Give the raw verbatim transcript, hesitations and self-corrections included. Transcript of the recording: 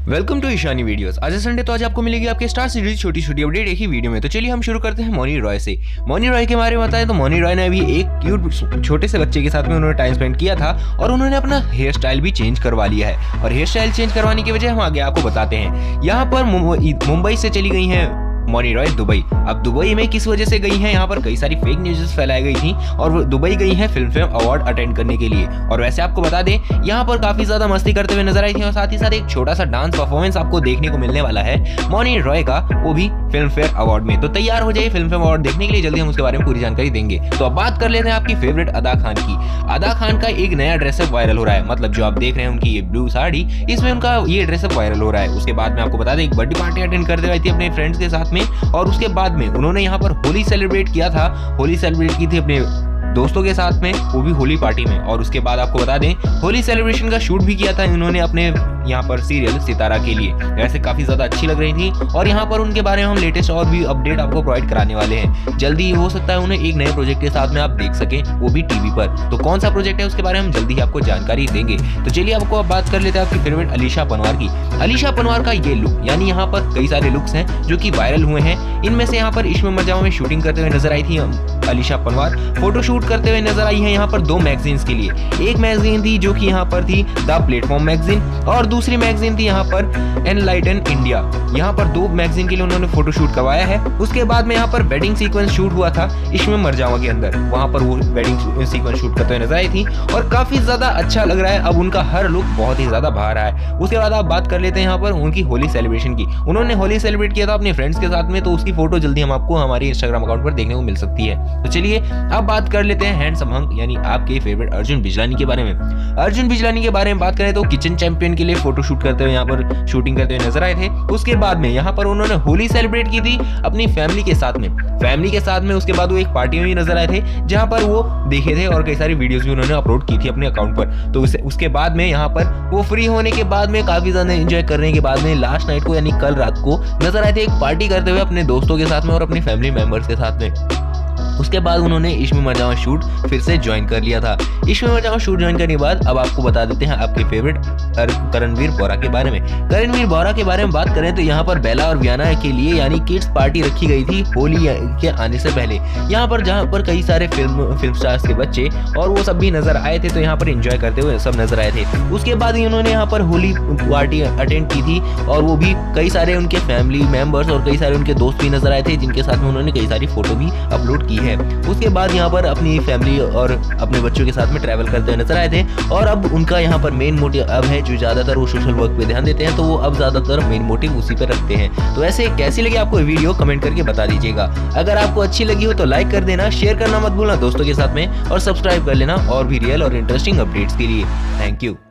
Welcome to Ishani videos. आज है Sunday, तो आज आपको मिलेगी आपके स्टार सीरीज छोटी छोटी अपडेट एक ही वीडियो में। तो चलिए हम शुरू करते हैं मौनी रॉय से। मौनी रॉय के बारे में बताएं तो मौनी रॉय ने अभी एक क्यूट छोटे से बच्चे के साथ में उन्होंने टाइम स्पेंड किया था और उन्होंने अपना हेयर स्टाइल भी चेंज करवा लिया है। और हेयर स्टाइल चेंज करवाने की वजह हम आगे आपको बताते हैं। यहाँ पर मुंबई से चली गई हैं मौनी रॉय दुबई। अब दुबई में किस वजह से गई हैं, यहाँ पर कई सारी फेक न्यूज़ फैलाई गई थी और वो दुबई गई हैं फिल्म फेयर अवार्ड अटेंड करने के लिए। और वैसे आपको बता दें, यहाँ पर काफी ज्यादा मस्ती करते हुए नजर आई थी और साथ ही साथ एक छोटा सा डांस परफॉर्मेंस आपको देखने को मिलने वाला है मौनी रॉय का, वो भी फिल्म फेयर अवार्ड में। तो तैयार हो जाइए फिल्म फेयर अवार्ड देखने के लिए, जल्दी हम उसके बारे में पूरी जानकारी देंगे। तो अब बात कर लेते हैं आपकी फेवरेट अदा खान की। अदा खान का एक नया ड्रेसअप वायरल हो रहा है, मतलब जो आप देख रहे हैं उनकी ये ब्लू साड़ी, इसमें उनका ये ड्रेसअप वायरल हो रहा है। उसके बाद में आपको बता दें एक बर्थडे पार्टी अटेंड करते हुए थी अपने फ्रेंड्स के साथ में और उसके बाद में उन्होंने यहाँ पर होली सेलिब्रेट किया था। होली सेलिब्रेट की थी अपने दोस्तों के साथ में, वो भी होली पार्टी में। और उसके बाद आपको बता दें होली सेलिब्रेशन का शूट भी किया था इन्होंने अपने यहाँ पर सीरियल सितारा के लिए। वैसे काफी ज्यादा अच्छी लग रही थी और यहाँ पर उनके बारे में हम लेटेस्ट और भी अपडेट आपको प्रोवाइड कराने वाले हैं। जल्दी हो सकता है उन्हें एक नए प्रोजेक्ट के साथ में आप देख सकें, वो भी टीवी पर। तो कौन सा प्रोजेक्ट है उसके बारे में हम जल्दी ही आपको जानकारी देंगे। तो चलिए आपको अब बात कर लेते हैं आपकी फेवरेट आलिशा पनवार की। आलिशा पनवार का ये लुक, यानी यहाँ पर कई सारे लुक्स हैं जो कि वायरल हुए हैं। इनमें से यहाँ पर इश्क में मर जाओ में शूटिंग करते हुए नजर आई थी आलिशा पनवार। फोटो शूट करते हुए नजर आई है यहाँ पर दो मैगजीन्स के लिए। एक मैगजीन थी जो कि यहाँ पर थी द प्लेटफॉर्म मैगजीन और दूसरी मैगजीन थी यहाँ पर एनलाइटन इंडिया। यहाँ पर दो मैगजीन के लिए उन्होंने फोटो शूट करवाया है। उसके बाद में यहाँ पर वेडिंग सीक्वेंस शूट हुआ था इश्क में मर जावा के अंदर, वहां पर वो वेडिंग सीक्वेंस शूट करते हुए नजर आई थी और काफी ज्यादा अच्छा लग रहा है। अब उनका हर लुक बहुत ही ज्यादा भा रहा है। उसके बाद आप बात कर लेते हैं यहाँ पर उनकी होली सेलिब्रेशन की। उन्होंने होली सेलिब्रेट किया था अपने फ्रेंड्स के साथ में, तो उसकी फोटो जल्दी हम आपको हमारे इंस्टाग्राम अकाउंट पर देखने को मिल सकती है। तो चलिए अब बात कर लेते हैं हैंडसम हंक यानी आपके फेवरेट अर्जुन बिजलानी के बारे में। अर्जुन बिजलानी के बारे में बात करें तो किचन चैंपियन के लिए फोटो शूट करते हुए यहाँ पर शूटिंग करते हुए नजर आए थे। उसके बाद में यहाँ पर उन्होंने होली सेलिब्रेट की थी अपनी फैमिली के साथ में फैमिली के साथ में उसके बाद वो एक पार्टी में भी नजर आए थे जहां पर वो देखे थे और कई सारी वीडियोस भी उन्होंने अपलोड की थी अपने अकाउंट पर। तो उस, उसके बाद में यहाँ पर वो फ्री होने के बाद में काफी ज्यादा एंजॉय करने के बाद में लास्ट नाइट को यानी कल रात को नजर आए थे एक पार्टी करते हुए अपने दोस्तों के साथ में और अपनी फैमिली मेंबर्स के साथ में। उसके बाद उन्होंने इश्क में मर जाओ शूट फिर से ज्वाइन कर लिया था। इश्क में मर जाओ शूट ज्वाइन करने के बाद अब आपको बता देते हैं आपके फेवरेट करणवीर बोहरा के बारे में। करणवीर बोहरा के बारे में बात करें तो यहाँ पर बेला और वियाना के लिए यानी किड्स पार्टी रखी गई थी होली के आने से पहले, यहाँ पर जहाँ पर कई सारे फिल्म फिल्म स्टार्स के बच्चे और वो सब भी नजर आए थे। तो यहाँ पर एंजॉय करते हुए सब नजर आए थे। उसके बाद ही उन्होंने यहाँ पर होली पार्टी अटेंड की थी और वो भी कई सारे उनके फैमिली मेंबर्स और कई सारे उनके दोस्त भी नजर आए थे जिनके साथ में उन्होंने कई सारी फोटो भी अपलोड की है। उसके बाद यहाँ पर अपनी फैमिली और अपने बच्चों के साथ में ट्रैवल करते हुए नजर आए थे और अब उनका यहाँ पर मेन मोटिव अब है जो ज्यादातर वो सोशल वर्क पे ध्यान देते हैं, तो वो अब ज्यादातर मेन मोटिव उसी पे रखते हैं। तो ऐसे कैसी लगी आपको वीडियो कमेंट करके बता दीजिएगा। अगर आपको अच्छी लगी हो तो लाइक कर देना, शेयर करना मत भूलना दोस्तों के साथ में और सब्सक्राइब कर लेना और भी रियल और इंटरेस्टिंग अपडेट्स के लिए। Thank you.